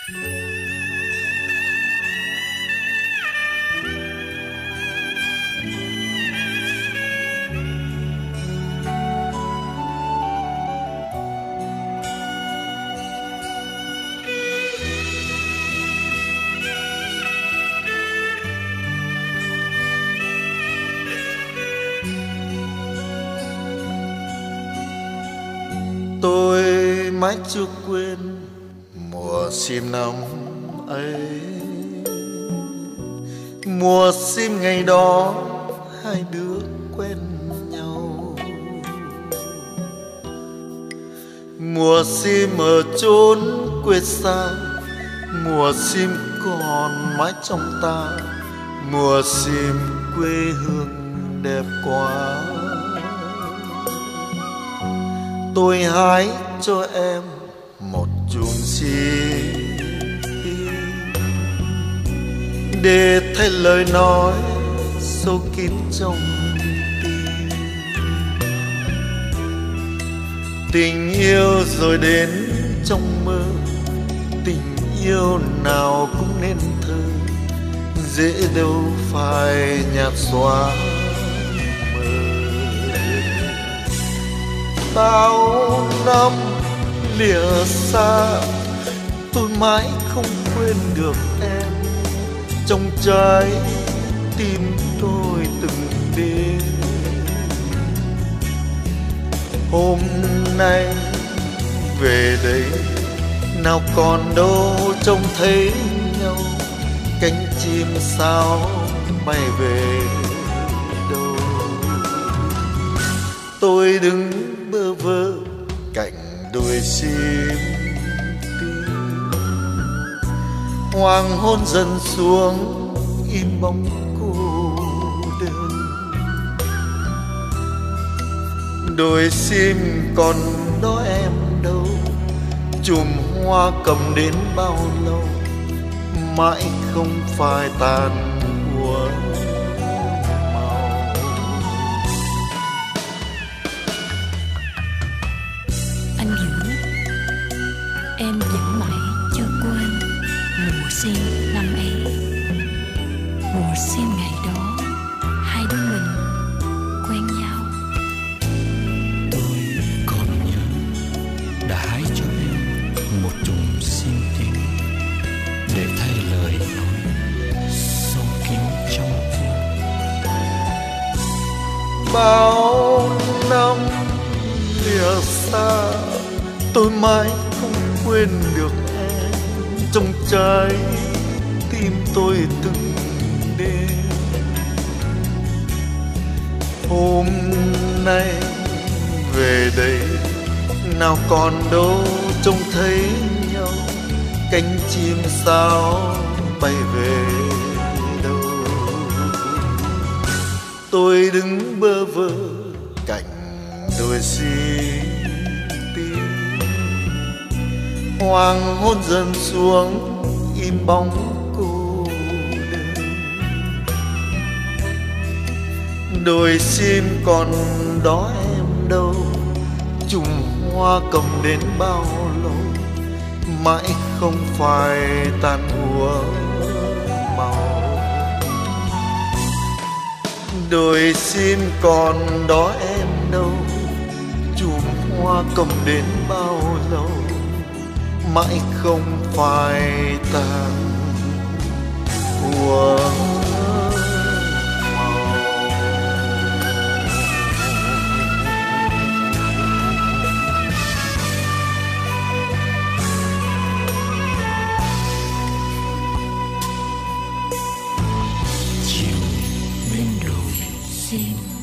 Tôi mãi chưa quên mùa sim năm ấy, mùa sim ngày đó hai đứa quen nhau. Mùa sim ở chốn quê xa, mùa sim còn mãi trong ta, mùa sim quê hương đẹp quá. Tôi hái cho em một chùm sim để thay lời nói sâu kín trong tim. Tình yêu rồi đến trong mơ, tình yêu nào cũng nên thơ, dễ đâu phải nhạt xóa. Bao năm lìa xa, tôi mãi không quên được em trong trái tim tôi từng đêm. Hôm nay về đây nào còn đâu trông thấy nhau, cánh chim sao bay về đâu. Tôi đứng bơ vơ cạnh đồi sim tím, hoàng hôn dần xuống im bóng cô đơn. Đồi sim còn đó em đâu, chùm hoa cầm đến bao lâu mãi không phai tàn của em vẫn mãi chưa quên mùa sim năm ấy, mùa sim ngày đó hai đứa mình quen nhau. Tôi còn nhớ đã hái cho em một chùm sim tím để thay lời nói sâu kín trong tim. Bao năm lìa xa, tôi mãi không quên được em trong trái tim tôi từng đêm. Hôm nay về đây nào còn đâu trông thấy nhau, cánh chim sao bay về đâu. Tôi đứng bơ vơ cạnh đồi sim tím, hoàng hôn dần xuống im bóng cô đơn. Đồi sim còn đó em đâu, chùm hoa cầm đến bao lâu mãi không phải tàn úa màu. Đồi sim còn đó em đâu, chùm hoa cầm đến bao lâu mãi không phải tàn úa màu. Chiều bên đồi Sim